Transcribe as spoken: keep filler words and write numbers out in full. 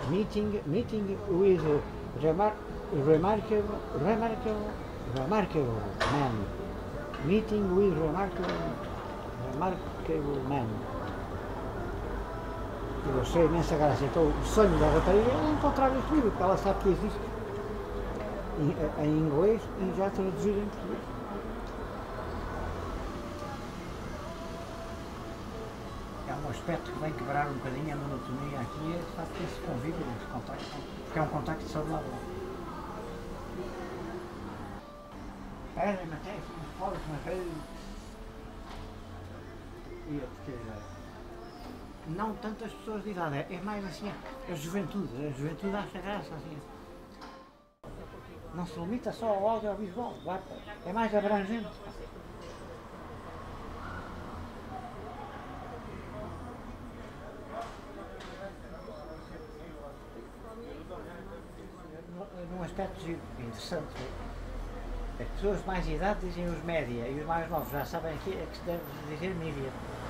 Meeting, meeting with remar remarkable, remarkable, remarkable man. Meeting with remarkable, remarkable man. Eu achei imensa graça. Então, o sonho da rapariga é encontrar este livro, porque ela sabe que existe em, em inglês e já traduzido em português. É um aspecto que vem quebrar um bocadinho a monotonia aqui, é de facto esse convívio, esse contacto, porque é um contacto saudável. É, mas tem assim, fora de uma vez. Não tantas pessoas de idade, é mais assim a juventude, a juventude acha graça assim. Não se limita só ao audiovisual, é mais abrangente. Num aspecto interessante, as pessoas de mais idade dizem os média e os mais novos já sabem que é que se deve dizer mídia.